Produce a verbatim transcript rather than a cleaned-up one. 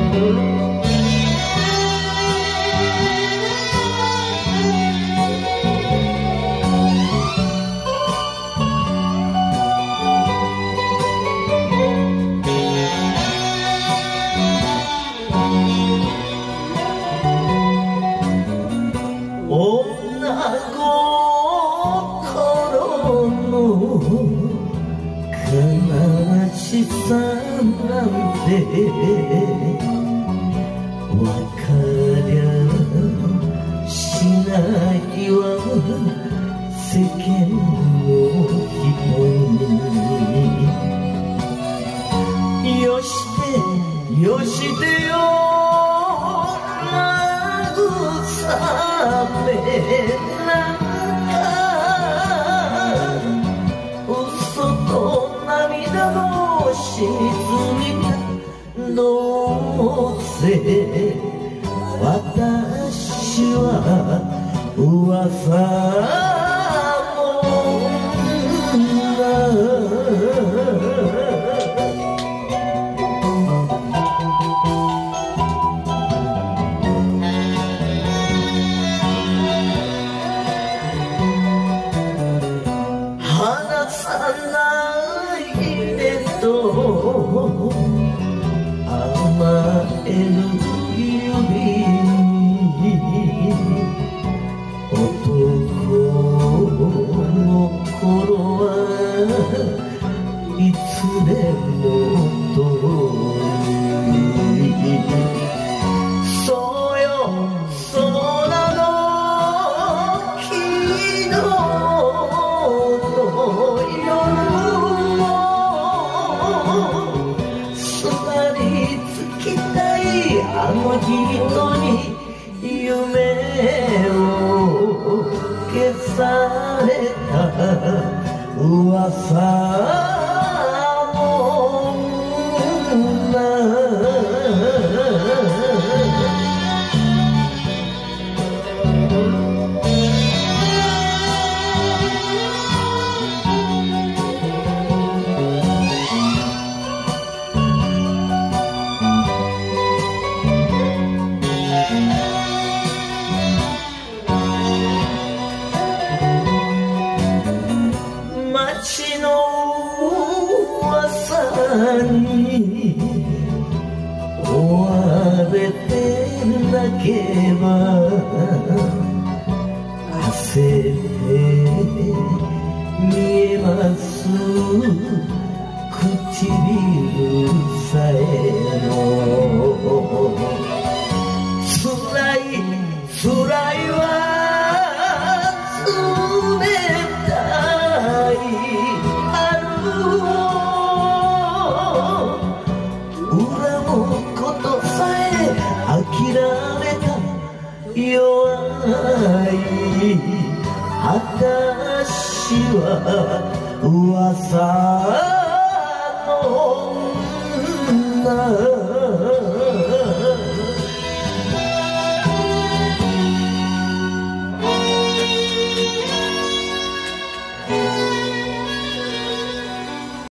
悲しさなんてわかりゃしないわ世間の人によしてよしてよ慰めなんか嘘と涙の沈みがどうせ私は噂離さないでと甘える指に男の頃はいつでも遠いそうよそうなの昨日の夜をすがりつきたいあの人に夢を消された噂もない街の噂に追われてなけば焦って見えます唇さえも辛い辛いわ諦めた弱い私は噂の女